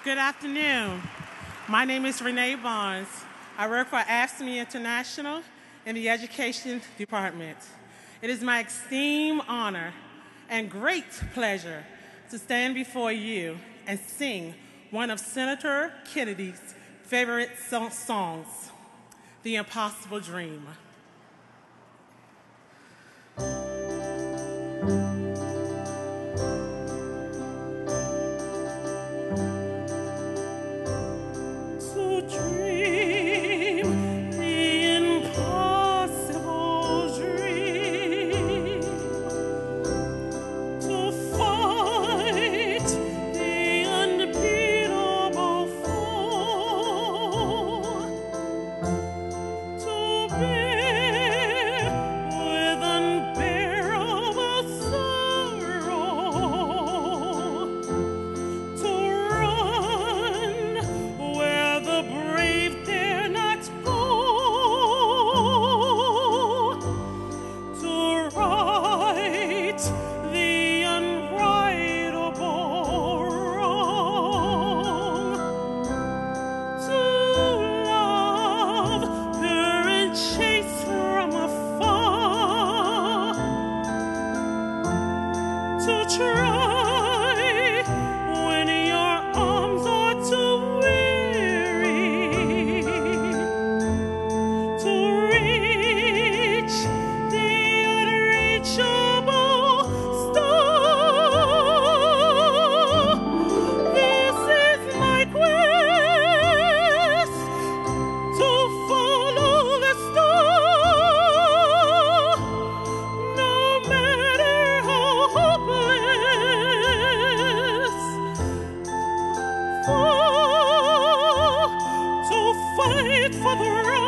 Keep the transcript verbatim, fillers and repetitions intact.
Good afternoon. My name is Renee Barnes. I work for A F S C M E International in the Education Department. It is my esteemed honor and great pleasure to stand before you and sing one of Senator Kennedy's favorite so- songs, The Impossible Dream. For the